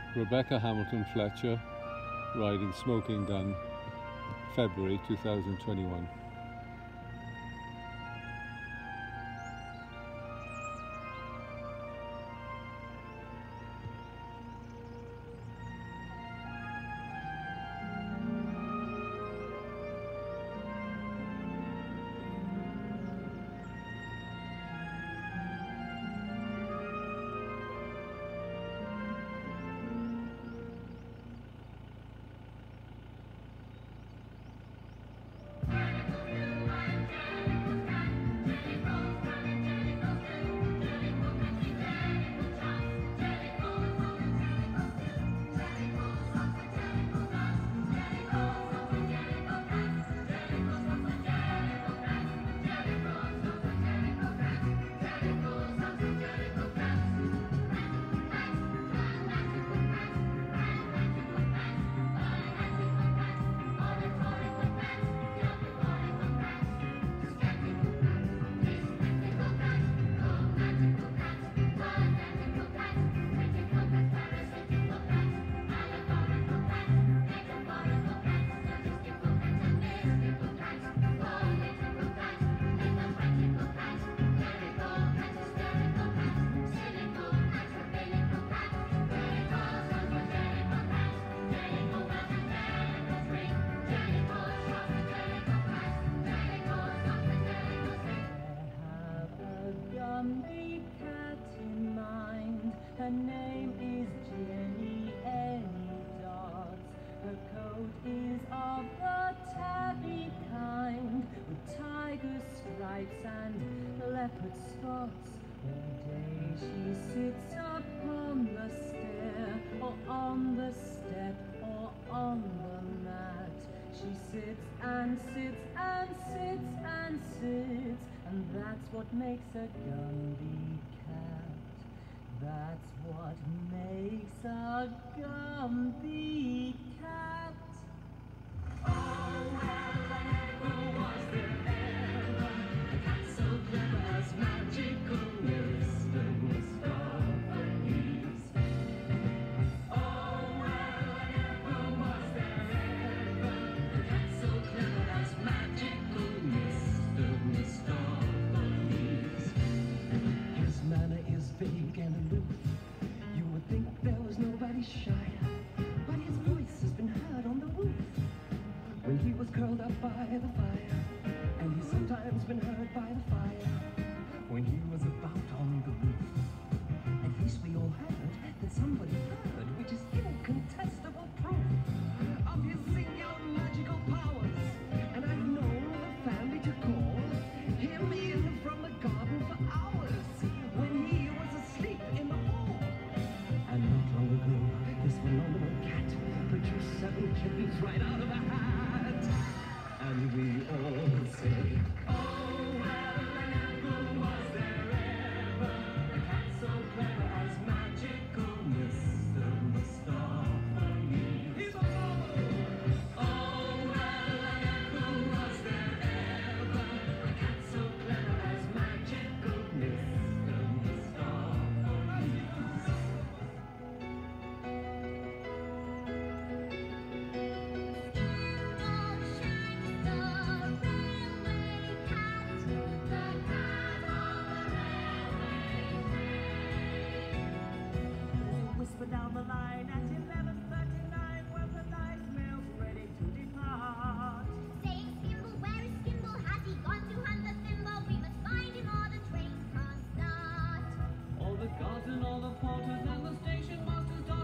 Rebecca Hamilton Fletcher, riding Smoking Gun, February 2021. Her name is Jenny Any Dots. Her coat is of the tabby kind, with tiger stripes and leopard spots. All day she sits upon the stair, or on the step, or on the mat. She sits and sits and sits and sits, and that's what makes a Gumby cat. That's what makes a Gumby cat. Oh, well, never was there ever a cat so clever as magical Mr. Mistopheles. Oh, well, never was there ever a cat so clever as magical Mr. Mistopheles. His manner is vague and aloof. You would think there was nobody shyer, but his voice has been heard on the roof when he was curled up by the fire, and he's sometimes been heard by the fire when he was about on the roof. At least we all heard that somebody heard, which is incontestable proof of his singular magical powers. And I've known the family to call him in from the garden for hours when he was asleep in the hall. And not long ago, this phenomenal cat produced 7 kittens right out of a hat. And we all say, oh, well, never was there ever a cat so clever as magical Mr. Mistopheles. He's a marvel! Oh, well, never was there ever a cat so clever as magical Mr. Mistopheles. Whisper down the line at 11:39 when the nice mail's ready to depart. Saying, Skimble, where is Skimble? Has he gone to hunt the thimble? We must find him or the train can't start. All the guards and all the porters and the station masters